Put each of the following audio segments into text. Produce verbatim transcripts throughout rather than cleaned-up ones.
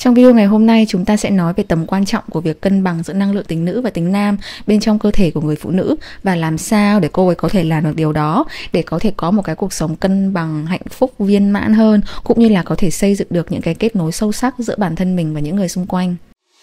Trong video ngày hôm nay, chúng ta sẽ nói về tầm quan trọng của việc cân bằng giữa năng lượng tính nữ và tính nam bên trong cơ thể của người phụ nữ, và làm sao để cô ấy có thể làm được điều đó để có thể có một cái cuộc sống cân bằng, hạnh phúc, viên mãn hơn, cũng như là có thể xây dựng được những cái kết nối sâu sắc giữa bản thân mình và những người xung quanh.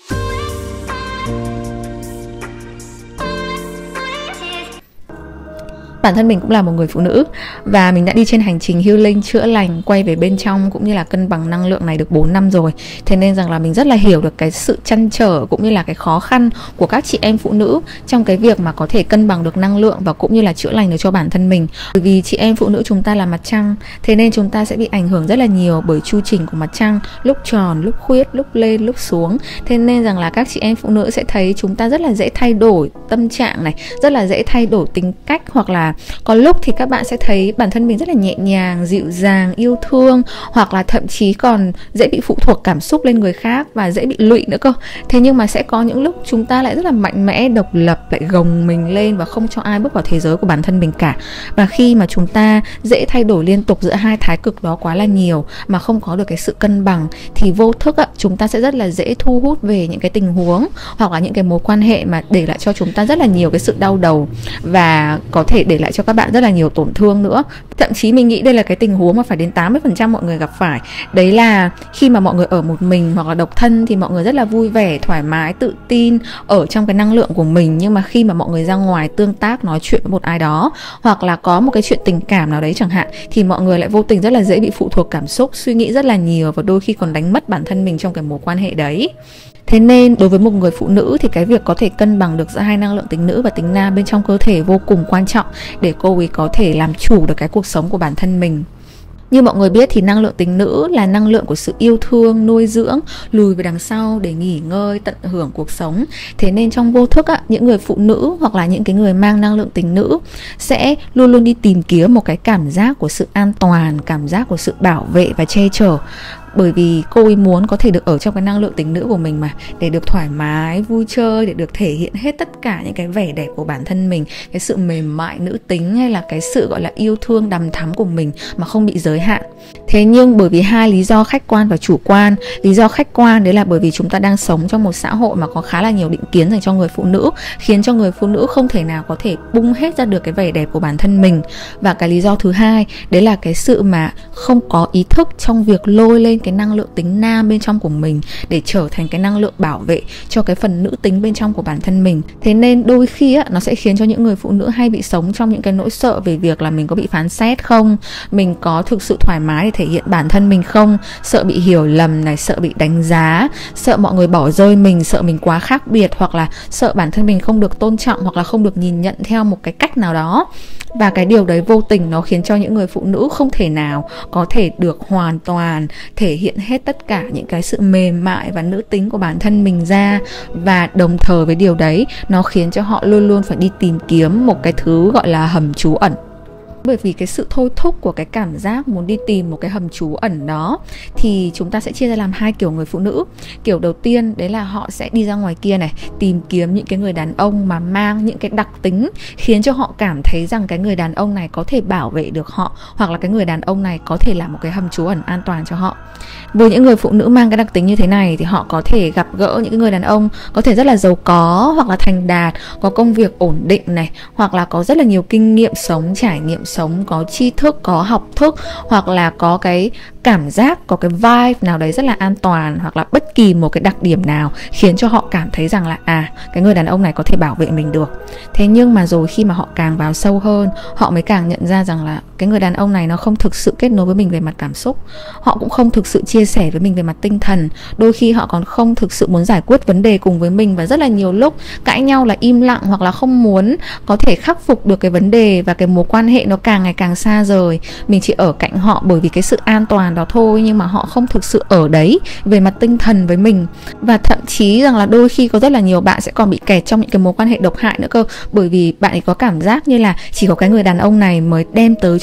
Bản thân mình cũng là một người phụ nữ và mình đã đi trên hành trình healing, chữa lành, quay về bên trong cũng như là cân bằng năng lượng này được bốn năm rồi. Thế nên rằng là mình rất là hiểu được cái sự trăn trở cũng như là cái khó khăn của các chị em phụ nữ trong cái việc mà có thể cân bằng được năng lượng và cũng như là chữa lành được cho bản thân mình. Bởi vì chị em phụ nữ chúng ta là mặt trăng, thế nên chúng ta sẽ bị ảnh hưởng rất là nhiều bởi chu trình của mặt trăng, lúc tròn, lúc khuyết, lúc lên, lúc xuống. Thế nên rằng là các chị em phụ nữ sẽ thấy chúng ta rất là dễ thay đổi tâm trạng này, rất là dễ thay đổi tính cách, hoặc là có lúc thì các bạn sẽ thấy bản thân mình rất là nhẹ nhàng, dịu dàng, yêu thương, hoặc là thậm chí còn dễ bị phụ thuộc cảm xúc lên người khác và dễ bị lụy nữa cơ. Thế nhưng mà sẽ có những lúc chúng ta lại rất là mạnh mẽ, độc lập, lại gồng mình lên và không cho ai bước vào thế giới của bản thân mình cả. Và khi mà chúng ta dễ thay đổi liên tục giữa hai thái cực đó quá là nhiều mà không có được cái sự cân bằng, thì vô thức á, chúng ta sẽ rất là dễ thu hút về những cái tình huống hoặc là những cái mối quan hệ mà để lại cho chúng ta rất là nhiều cái sự đau đầu, và có thể để lại cho các bạn rất là nhiều tổn thương nữa. Thậm chí mình nghĩ đây là cái tình huống mà phải đến tám mươi phần trăm mọi người gặp phải. Đấy là khi mà mọi người ở một mình hoặc là độc thân thì mọi người rất là vui vẻ, thoải mái, tự tin ở trong cái năng lượng của mình. Nhưng mà khi mà mọi người ra ngoài tương tác, nói chuyện với một ai đó, hoặc là có một cái chuyện tình cảm nào đấy chẳng hạn, thì mọi người lại vô tình rất là dễ bị phụ thuộc cảm xúc, suy nghĩ rất là nhiều và đôi khi còn đánh mất bản thân mình trong cái mối quan hệ đấy. Thế nên đối với một người phụ nữ thì cái việc có thể cân bằng được giữa hai năng lượng tính nữ và tính nam bên trong cơ thể vô cùng quan trọng để cô ấy có thể làm chủ được cái cuộc sống của bản thân mình. Như mọi người biết thì năng lượng tính nữ là năng lượng của sự yêu thương, nuôi dưỡng, lùi về đằng sau để nghỉ ngơi, tận hưởng cuộc sống. Thế nên trong vô thức á, những người phụ nữ hoặc là những cái người mang năng lượng tính nữ sẽ luôn luôn đi tìm kiếm một cái cảm giác của sự an toàn, cảm giác của sự bảo vệ và che chở. Bởi vì cô ấy muốn có thể được ở trong cái năng lượng tính nữ của mình mà, để được thoải mái, vui chơi, để được thể hiện hết tất cả những cái vẻ đẹp của bản thân mình, cái sự mềm mại nữ tính hay là cái sự gọi là yêu thương đằm thắm của mình mà không bị giới hạn. Thế nhưng bởi vì hai lý do khách quan và chủ quan. Lý do khách quan đấy là bởi vì chúng ta đang sống trong một xã hội mà có khá là nhiều định kiến dành cho người phụ nữ, khiến cho người phụ nữ không thể nào có thể bung hết ra được cái vẻ đẹp của bản thân mình. Và cái lý do thứ hai đấy là cái sự mà không có ý thức trong việc lôi lên cái năng lượng tính nam bên trong của mình để trở thành cái năng lượng bảo vệ cho cái phần nữ tính bên trong của bản thân mình. Thế nên đôi khi á, nó sẽ khiến cho những người phụ nữ hay bị sống trong những cái nỗi sợ về việc là mình có bị phán xét không, mình có thực sự thoải mái để thể hiện bản thân mình không, sợ bị hiểu lầm này, sợ bị đánh giá, sợ mọi người bỏ rơi mình, sợ mình quá khác biệt, hoặc là sợ bản thân mình không được tôn trọng hoặc là không được nhìn nhận theo một cái cách nào đó. Và cái điều đấy vô tình nó khiến cho những người phụ nữ không thể nào có thể được hoàn toàn thể hiện hết tất cả những cái sự mềm mại và nữ tính của bản thân mình ra. Và đồng thời với điều đấy, nó khiến cho họ luôn luôn phải đi tìm kiếm một cái thứ gọi là hầm trú ẩn. Bởi vì cái sự thôi thúc của cái cảm giác muốn đi tìm một cái hầm trú ẩn đó, thì chúng ta sẽ chia ra làm hai kiểu người phụ nữ. Kiểu đầu tiên đấy là họ sẽ đi ra ngoài kia này, tìm kiếm những cái người đàn ông mà mang những cái đặc tính khiến cho họ cảm thấy rằng cái người đàn ông này có thể bảo vệ được họ, hoặc là cái người đàn ông này có thể là một cái hầm trú ẩn an toàn cho họ. Với những người phụ nữ mang cái đặc tính như thế này thì họ có thể gặp gỡ những người đàn ông có thể rất là giàu có, hoặc là thành đạt, có công việc ổn định này, hoặc là có rất là nhiều kinh nghiệm sống, trải nghiệm sống, có tri thức, có học thức, hoặc là có cái cảm giác, có cái vibe nào đấy rất là an toàn, hoặc là bất kỳ một cái đặc điểm nào khiến cho họ cảm thấy rằng là à, cái người đàn ông này có thể bảo vệ mình được. Thế nhưng mà rồi khi mà họ càng vào sâu hơn, họ mới càng nhận ra rằng là cái người đàn ông này nó không thực sự kết nối với mình về mặt cảm xúc, họ cũng không thực sự chia sẻ với mình về mặt tinh thần, đôi khi họ còn không thực sự muốn giải quyết vấn đề cùng với mình, và rất là nhiều lúc cãi nhau là im lặng, hoặc là không muốn có thể khắc phục được cái vấn đề, và cái mối quan hệ nó càng ngày càng xa rời. Mình chỉ ở cạnh họ bởi vì cái sự an toàn đó thôi, nhưng mà họ không thực sự ở đấy về mặt tinh thần với mình. Và thậm chí rằng là đôi khi có rất là nhiều bạn sẽ còn bị kẹt trong những cái mối quan hệ độc hại nữa cơ, bởi vì bạn ấy có cảm giác như là chỉ có cái người đàn ông này mới đem tới cho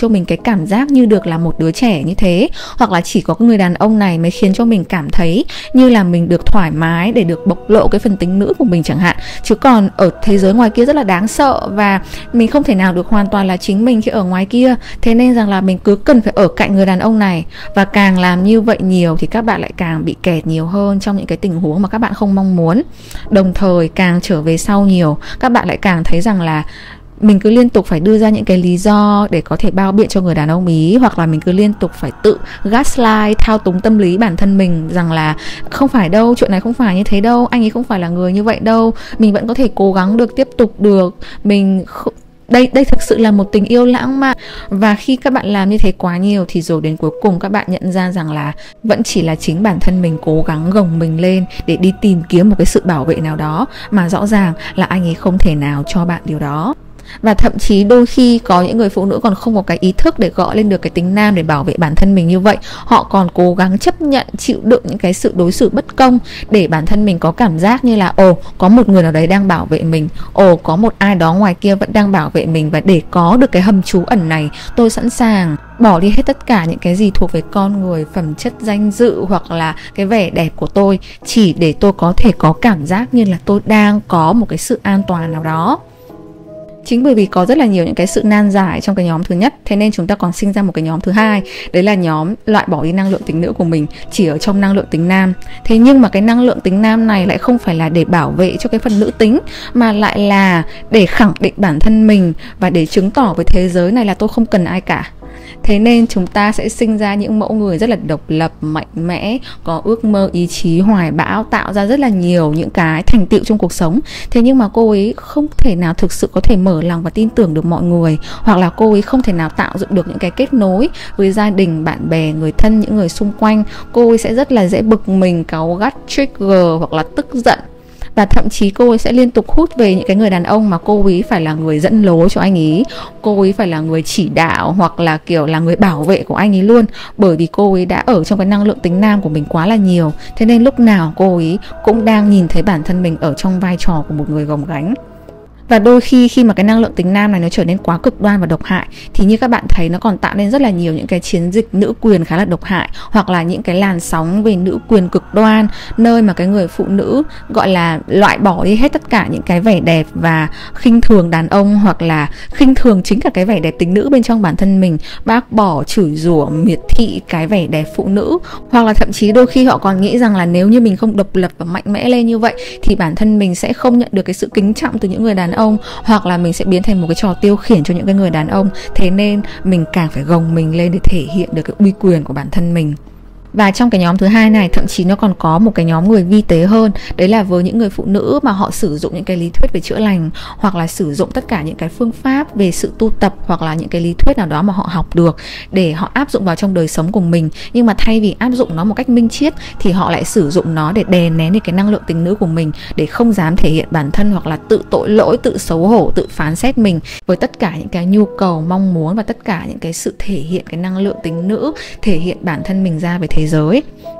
cho mình cái cảm giác như được là một đứa trẻ như thế, hoặc là chỉ có cái người đàn ông này mới khiến cho mình cảm thấy như là mình được thoải mái để được bộc lộ cái phần tính nữ của mình chẳng hạn. Chứ còn ở thế giới ngoài kia rất là đáng sợ và mình không thể nào được hoàn toàn là chính mình khi ở ngoài kia. Thế nên rằng là mình cứ cần phải ở cạnh người đàn ông này, và càng làm như vậy nhiều thì các bạn lại càng bị kẹt nhiều hơn trong những cái tình huống mà các bạn không mong muốn. Đồng thời càng trở về sau nhiều, các bạn lại càng thấy rằng là mình cứ liên tục phải đưa ra những cái lý do để có thể bao biện cho người đàn ông ý, hoặc là mình cứ liên tục phải tự gaslight, thao túng tâm lý bản thân mình rằng là không phải đâu, chuyện này không phải như thế đâu, anh ấy không phải là người như vậy đâu, mình vẫn có thể cố gắng được, tiếp tục được, mình không... Đây, đây thực sự là một tình yêu lãng mạn. Và khi các bạn làm như thế quá nhiều thì rồi đến cuối cùng các bạn nhận ra rằng là vẫn chỉ là chính bản thân mình cố gắng gồng mình lên để đi tìm kiếm một cái sự bảo vệ nào đó, mà rõ ràng là anh ấy không thể nào cho bạn điều đó. Và thậm chí đôi khi có những người phụ nữ còn không có cái ý thức để gọi lên được cái tính nam để bảo vệ bản thân mình như vậy. Họ còn cố gắng chấp nhận, chịu đựng những cái sự đối xử bất công để bản thân mình có cảm giác như là ồ, có một người nào đấy đang bảo vệ mình, ồ, có một ai đó ngoài kia vẫn đang bảo vệ mình. Và để có được cái hầm trú ẩn này, tôi sẵn sàng bỏ đi hết tất cả những cái gì thuộc về con người, phẩm chất, danh dự hoặc là cái vẻ đẹp của tôi, chỉ để tôi có thể có cảm giác như là tôi đang có một cái sự an toàn nào đó. Chính bởi vì có rất là nhiều những cái sự nan giải trong cái nhóm thứ nhất, thế nên chúng ta còn sinh ra một cái nhóm thứ hai. Đấy là nhóm loại bỏ đi năng lượng tính nữ của mình, chỉ ở trong năng lượng tính nam. Thế nhưng mà cái năng lượng tính nam này lại không phải là để bảo vệ cho cái phần nữ tính, mà lại là để khẳng định bản thân mình và để chứng tỏ với thế giới này là tôi không cần ai cả. Thế nên chúng ta sẽ sinh ra những mẫu người rất là độc lập, mạnh mẽ, có ước mơ, ý chí, hoài bão, tạo ra rất là nhiều những cái thành tựu trong cuộc sống. Thế nhưng mà cô ấy không thể nào thực sự có thể mở lòng và tin tưởng được mọi người, hoặc là cô ấy không thể nào tạo dựng được những cái kết nối với gia đình, bạn bè, người thân, những người xung quanh. Cô ấy sẽ rất là dễ bực mình, cáu gắt, trigger hoặc là tức giận. Và thậm chí cô ấy sẽ liên tục hút về những cái người đàn ông mà cô ấy phải là người dẫn lối cho anh ấy, cô ấy phải là người chỉ đạo hoặc là kiểu là người bảo vệ của anh ấy luôn. Bởi vì cô ấy đã ở trong cái năng lượng tính nam của mình quá là nhiều. Thế nên lúc nào cô ấy cũng đang nhìn thấy bản thân mình ở trong vai trò của một người gồng gánh. Và đôi khi khi mà cái năng lượng tính nam này nó trở nên quá cực đoan và độc hại, thì như các bạn thấy nó còn tạo nên rất là nhiều những cái chiến dịch nữ quyền khá là độc hại, hoặc là những cái làn sóng về nữ quyền cực đoan, nơi mà cái người phụ nữ gọi là loại bỏ đi hết tất cả những cái vẻ đẹp và khinh thường đàn ông, hoặc là khinh thường chính cả cái vẻ đẹp tính nữ bên trong bản thân mình, bác bỏ, chửi rủa, miệt thị cái vẻ đẹp phụ nữ. Hoặc là thậm chí đôi khi họ còn nghĩ rằng là nếu như mình không độc lập và mạnh mẽ lên như vậy thì bản thân mình sẽ không nhận được cái sự kính trọng từ những người đàn ông, hoặc là mình sẽ biến thành một cái trò tiêu khiển cho những cái người đàn ông. Thế nên mình càng phải gồng mình lên để thể hiện được cái uy quyền của bản thân mình. Và trong cái nhóm thứ hai này thậm chí nó còn có một cái nhóm người vi tế hơn. Đấy là với những người phụ nữ mà họ sử dụng những cái lý thuyết về chữa lành, hoặc là sử dụng tất cả những cái phương pháp về sự tu tập, hoặc là những cái lý thuyết nào đó mà họ học được để họ áp dụng vào trong đời sống của mình. Nhưng mà thay vì áp dụng nó một cách minh triết thì họ lại sử dụng nó để đè nén đi cái năng lượng tính nữ của mình, để không dám thể hiện bản thân, hoặc là tự tội lỗi, tự xấu hổ, tự phán xét mình với tất cả những cái nhu cầu, mong muốn và tất cả những cái sự thể hiện cái năng lượng tính nữ, thể hiện bản thân mình ra với thế giới.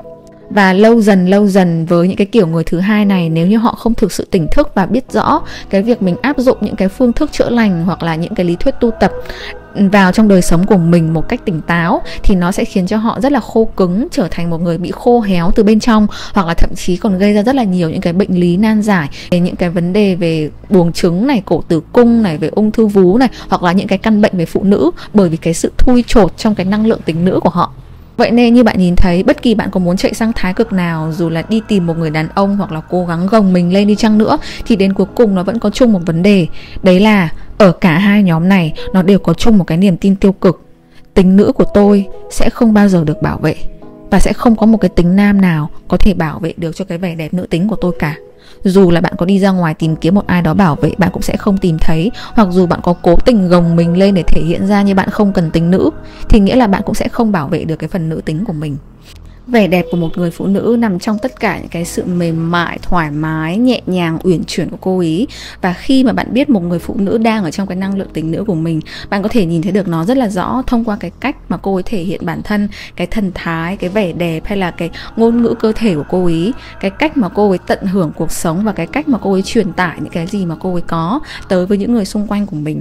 Và lâu dần lâu dần với những cái kiểu người thứ hai này, nếu như họ không thực sự tỉnh thức và biết rõ cái việc mình áp dụng những cái phương thức chữa lành hoặc là những cái lý thuyết tu tập vào trong đời sống của mình một cách tỉnh táo, thì nó sẽ khiến cho họ rất là khô cứng, trở thành một người bị khô héo từ bên trong, hoặc là thậm chí còn gây ra rất là nhiều những cái bệnh lý nan giải, về những cái vấn đề về buồng trứng này, cổ tử cung này, về ung thư vú này, hoặc là những cái căn bệnh về phụ nữ, bởi vì cái sự thui chột trong cái năng lượng tính nữ của họ. Vậy nên như bạn nhìn thấy, bất kỳ bạn có muốn chạy sang thái cực nào, dù là đi tìm một người đàn ông hoặc là cố gắng gồng mình lên đi chăng nữa, thì đến cuối cùng nó vẫn có chung một vấn đề. Đấy là ở cả hai nhóm này nó đều có chung một cái niềm tin tiêu cực. Tính nữ của tôi sẽ không bao giờ được bảo vệ, và sẽ không có một cái tính nam nào có thể bảo vệ được cho cái vẻ đẹp nữ tính của tôi cả. Dù là bạn có đi ra ngoài tìm kiếm một ai đó bảo vệ, bạn cũng sẽ không tìm thấy. Hoặc dù bạn có cố tình gồng mình lên để thể hiện ra như bạn không cần tính nữ, thì nghĩa là bạn cũng sẽ không bảo vệ được cái phần nữ tính của mình. Vẻ đẹp của một người phụ nữ nằm trong tất cả những cái sự mềm mại, thoải mái, nhẹ nhàng, uyển chuyển của cô ý. Và khi mà bạn biết một người phụ nữ đang ở trong cái năng lượng tính nữ của mình, bạn có thể nhìn thấy được nó rất là rõ thông qua cái cách mà cô ấy thể hiện bản thân, cái thần thái, cái vẻ đẹp, hay là cái ngôn ngữ cơ thể của cô ý, cái cách mà cô ấy tận hưởng cuộc sống, và cái cách mà cô ấy truyền tải những cái gì mà cô ấy có tới với những người xung quanh của mình.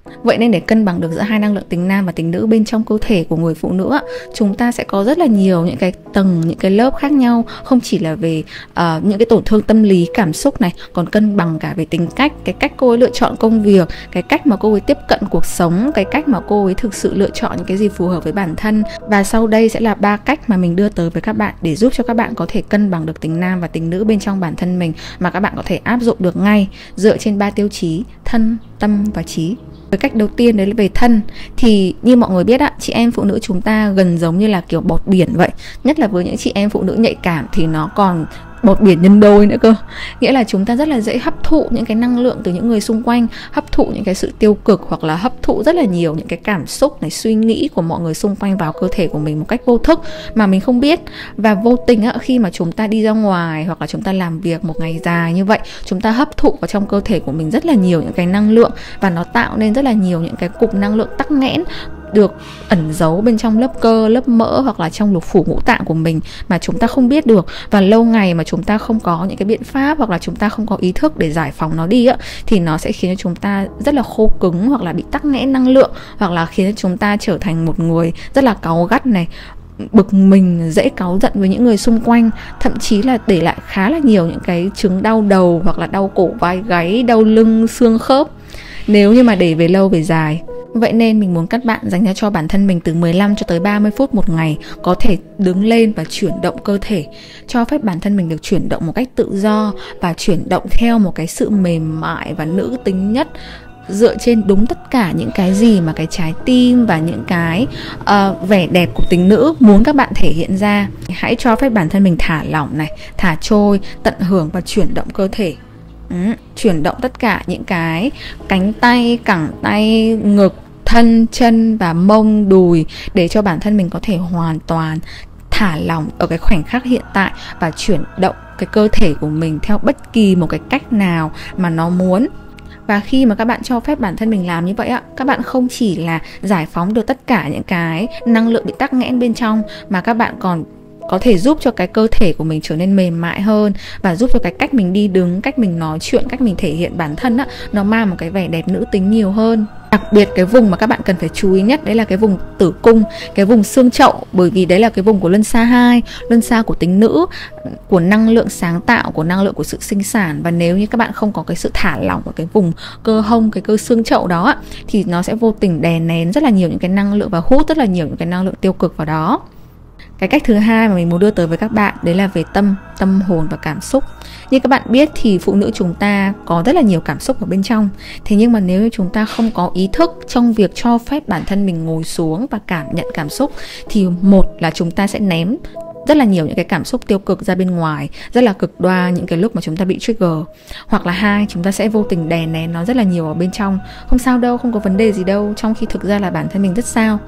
Vậy nên để cân bằng được giữa hai năng lượng tính nam và tính nữ bên trong cơ thể của người phụ nữ, chúng ta sẽ có rất là nhiều những cái tầng, những cái lớp khác nhau. Không chỉ là về uh, những cái tổn thương tâm lý, cảm xúc này, còn cân bằng cả về tính cách, cái cách cô ấy lựa chọn công việc, cái cách mà cô ấy tiếp cận cuộc sống, cái cách mà cô ấy thực sự lựa chọn những cái gì phù hợp với bản thân. Và sau đây sẽ là ba cách mà mình đưa tới với các bạn để giúp cho các bạn có thể cân bằng được tính nam và tính nữ bên trong bản thân mình, mà các bạn có thể áp dụng được ngay dựa trên ba tiêu chí thân, tâm và trí. Cái cách đầu tiên đấy là về thân. Thì như mọi người biết á, chị em phụ nữ chúng ta gần giống như là kiểu bọt biển vậy. Nhất là với những chị em phụ nữ nhạy cảm thì nó còn bọt biển nhân đôi nữa cơ. Nghĩa là chúng ta rất là dễ hấp thụ những cái năng lượng từ những người xung quanh, hấp thụ những cái sự tiêu cực, hoặc là hấp thụ rất là nhiều những cái cảm xúc này, suy nghĩ của mọi người xung quanh vào cơ thể của mình một cách vô thức mà mình không biết. Và vô tình á, khi mà chúng ta đi ra ngoài hoặc là chúng ta làm việc một ngày dài như vậy, chúng ta hấp thụ vào trong cơ thể của mình rất là nhiều những cái năng lượng, và nó tạo nên rất là nhiều những cái cục năng lượng tắc nghẽn được ẩn giấu bên trong lớp cơ, lớp mỡ hoặc là trong lục phủ ngũ tạng của mình mà chúng ta không biết được. Và lâu ngày mà chúng ta không có những cái biện pháp hoặc là chúng ta không có ý thức để giải phóng nó đi á, thì nó sẽ khiến cho chúng ta rất là khô cứng hoặc là bị tắc nghẽn năng lượng, hoặc là khiến cho chúng ta trở thành một người rất là cáu gắt này, bực mình, dễ cáu giận với những người xung quanh, thậm chí là để lại khá là nhiều những cái chứng đau đầu hoặc là đau cổ vai gáy, đau lưng, xương khớp nếu như mà để về lâu về dài. Vậy nên mình muốn các bạn dành ra cho bản thân mình từ mười lăm cho tới ba mươi phút một ngày, có thể đứng lên và chuyển động cơ thể, cho phép bản thân mình được chuyển động một cách tự do và chuyển động theo một cái sự mềm mại và nữ tính nhất, dựa trên đúng tất cả những cái gì mà cái trái tim và những cái uh, vẻ đẹp của tính nữ muốn các bạn thể hiện ra. Hãy cho phép bản thân mình thả lỏng này, thả trôi, tận hưởng và chuyển động cơ thể. Ừ, chuyển động tất cả những cái cánh tay, cẳng tay, ngực, thân, chân và mông, đùi, để cho bản thân mình có thể hoàn toàn thả lỏng ở cái khoảnh khắc hiện tại và chuyển động cái cơ thể của mình theo bất kỳ một cái cách nào mà nó muốn. Và khi mà các bạn cho phép bản thân mình làm như vậy á, các bạn không chỉ là giải phóng được tất cả những cái năng lượng bị tắc nghẽn bên trong, mà các bạn còn có thể giúp cho cái cơ thể của mình trở nên mềm mại hơn, và giúp cho cái cách mình đi đứng, cách mình nói chuyện, cách mình thể hiện bản thân á, nó mang một cái vẻ đẹp nữ tính nhiều hơn. Đặc biệt cái vùng mà các bạn cần phải chú ý nhất đấy là cái vùng tử cung, cái vùng xương chậu, bởi vì đấy là cái vùng của luân xa hai, luân xa của tính nữ, của năng lượng sáng tạo, của năng lượng của sự sinh sản. Và nếu như các bạn không có cái sự thả lỏng ở cái vùng cơ hông, cái cơ xương chậu đó, thì nó sẽ vô tình đè nén rất là nhiều những cái năng lượng và hút rất là nhiều những cái năng lượng tiêu cực vào đó. Cái cách thứ hai mà mình muốn đưa tới với các bạn đấy là về tâm, tâm hồn và cảm xúc. Như các bạn biết thì phụ nữ chúng ta có rất là nhiều cảm xúc ở bên trong. Thế nhưng mà nếu như chúng ta không có ý thức trong việc cho phép bản thân mình ngồi xuống và cảm nhận cảm xúc, thì một là chúng ta sẽ ném rất là nhiều những cái cảm xúc tiêu cực ra bên ngoài, rất là cực đoan những cái lúc mà chúng ta bị trigger. Hoặc là hai, chúng ta sẽ vô tình đè nén nó rất là nhiều ở bên trong. Không sao đâu, không có vấn đề gì đâu, trong khi thực ra là bản thân mình rất sao.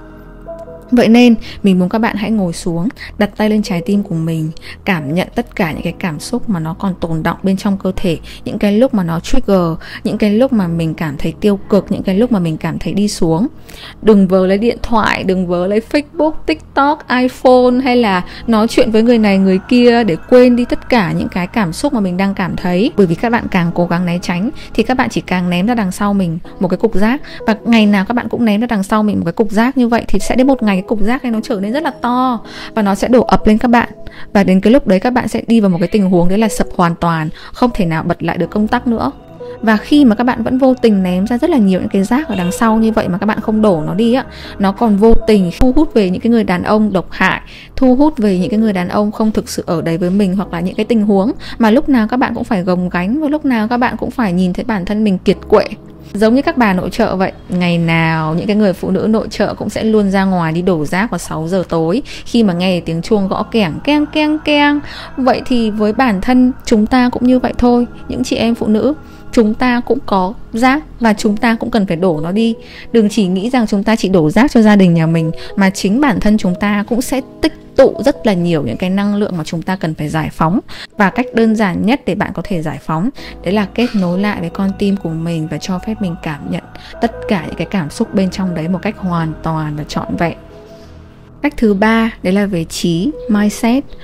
Vậy nên mình muốn các bạn hãy ngồi xuống, đặt tay lên trái tim của mình, cảm nhận tất cả những cái cảm xúc mà nó còn tồn đọng bên trong cơ thể. Những cái lúc mà nó trigger, những cái lúc mà mình cảm thấy tiêu cực, những cái lúc mà mình cảm thấy đi xuống. Đừng vớ lấy điện thoại, đừng vớ lấy Facebook, TikTok, iPhone, hay là nói chuyện với người này người kia để quên đi tất cả những cái cảm xúc mà mình đang cảm thấy. Bởi vì các bạn càng cố gắng né tránh thì các bạn chỉ càng ném ra đằng sau mình một cái cục rác. Và ngày nào các bạn cũng ném ra đằng sau mình một cái cục rác như vậy, thì sẽ đến một ngày cái cục rác này nó trở nên rất là to và nó sẽ đổ ập lên các bạn. Và đến cái lúc đấy các bạn sẽ đi vào một cái tình huống đấy là sập hoàn toàn, không thể nào bật lại được công tắc nữa. Và khi mà các bạn vẫn vô tình ném ra rất là nhiều những cái rác ở đằng sau như vậy mà các bạn không đổ nó đi á, nó còn vô tình thu hút về những cái người đàn ông độc hại, thu hút về những cái người đàn ông không thực sự ở đấy với mình, hoặc là những cái tình huống mà lúc nào các bạn cũng phải gồng gánh, và lúc nào các bạn cũng phải nhìn thấy bản thân mình kiệt quệ. Giống như các bà nội trợ vậy, ngày nào những cái người phụ nữ nội trợ cũng sẽ luôn ra ngoài đi đổ rác vào sáu giờ tối khi mà nghe tiếng chuông gõ kẻng keng keng keng. Vậy thì với bản thân chúng ta cũng như vậy thôi. Những chị em phụ nữ, chúng ta cũng có rác và chúng ta cũng cần phải đổ nó đi. Đừng chỉ nghĩ rằng chúng ta chỉ đổ rác cho gia đình nhà mình, mà chính bản thân chúng ta cũng sẽ tích tụ rất là nhiều những cái năng lượng mà chúng ta cần phải giải phóng. Và cách đơn giản nhất để bạn có thể giải phóng đấy là kết nối lại với con tim của mình và cho phép mình cảm nhận tất cả những cái cảm xúc bên trong đấy một cách hoàn toàn và trọn vẹn. Cách thứ ba đấy là về trí, mindset.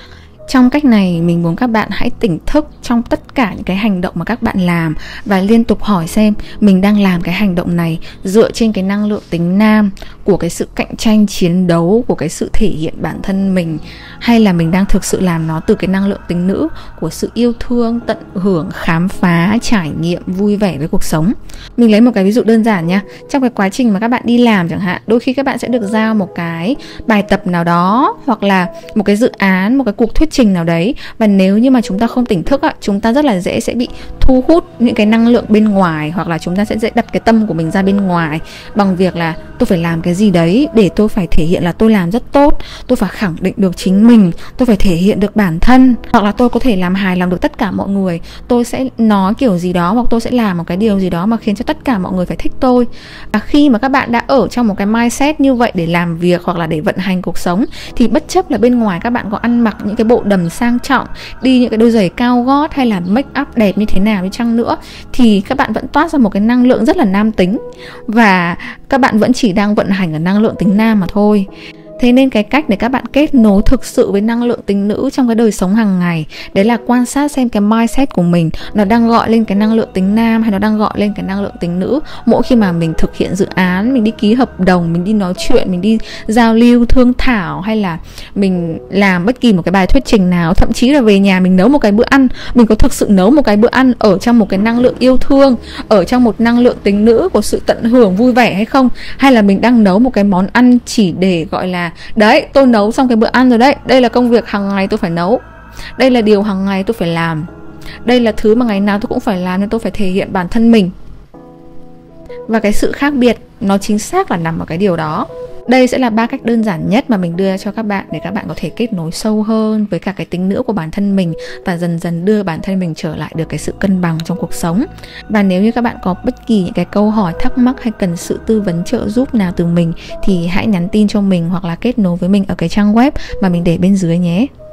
Trong cách này mình muốn các bạn hãy tỉnh thức trong tất cả những cái hành động mà các bạn làm, và liên tục hỏi xem mình đang làm cái hành động này dựa trên cái năng lượng tính nam của cái sự cạnh tranh chiến đấu, của cái sự thể hiện bản thân mình, hay là mình đang thực sự làm nó từ cái năng lượng tính nữ của sự yêu thương, tận hưởng, khám phá, trải nghiệm, vui vẻ với cuộc sống. Mình lấy một cái ví dụ đơn giản nha. Trong cái quá trình mà các bạn đi làm chẳng hạn, đôi khi các bạn sẽ được giao một cái bài tập nào đó, hoặc là một cái dự án, một cái cuộc thuyết trình nào đấy, và nếu như mà chúng ta không tỉnh thức á, chúng ta rất là dễ sẽ bị thu hút những cái năng lượng bên ngoài, hoặc là chúng ta sẽ dễ đặt cái tâm của mình ra bên ngoài bằng việc là tôi phải làm cái gì đấy để tôi phải thể hiện là tôi làm rất tốt, tôi phải khẳng định được chính mình, tôi phải thể hiện được bản thân, hoặc là tôi có thể làm hài lòng được tất cả mọi người, tôi sẽ nói kiểu gì đó, hoặc tôi sẽ làm một cái điều gì đó mà khiến cho tất cả mọi người phải thích tôi. Và khi mà các bạn đã ở trong một cái mindset như vậy để làm việc hoặc là để vận hành cuộc sống, thì bất chấp là bên ngoài các bạn có ăn mặc những cái bộ đầm sang trọng, đi những cái đôi giày cao gót, hay là make up đẹp như thế nào đi chăng nữa, thì các bạn vẫn toát ra một cái năng lượng rất là nam tính, và các bạn vẫn chỉ đang vận hành ở năng lượng tính nam mà thôi. Thế nên cái cách để các bạn kết nối thực sự với năng lượng tính nữ trong cái đời sống hàng ngày, đấy là quan sát xem cái mindset của mình nó đang gọi lên cái năng lượng tính nam hay nó đang gọi lên cái năng lượng tính nữ. Mỗi khi mà mình thực hiện dự án, mình đi ký hợp đồng, mình đi nói chuyện, mình đi giao lưu thương thảo, hay là mình làm bất kỳ một cái bài thuyết trình nào, thậm chí là về nhà mình nấu một cái bữa ăn, mình có thực sự nấu một cái bữa ăn ở trong một cái năng lượng yêu thương, ở trong một năng lượng tính nữ của sự tận hưởng vui vẻ hay không? Hay là mình đang nấu một cái món ăn chỉ để gọi là đấy, tôi nấu xong cái bữa ăn rồi đấy, đây là công việc hàng ngày tôi phải nấu, đây là điều hàng ngày tôi phải làm, đây là thứ mà ngày nào tôi cũng phải làm nên tôi phải thể hiện bản thân mình. Và cái sự khác biệt nó chính xác là nằm ở cái điều đó. Đây sẽ là ba cách đơn giản nhất mà mình đưa cho các bạn để các bạn có thể kết nối sâu hơn với cả cái tính nữ của bản thân mình, và dần dần đưa bản thân mình trở lại được cái sự cân bằng trong cuộc sống. Và nếu như các bạn có bất kỳ những cái câu hỏi, thắc mắc hay cần sự tư vấn trợ giúp nào từ mình, thì hãy nhắn tin cho mình hoặc là kết nối với mình ở cái trang web mà mình để bên dưới nhé.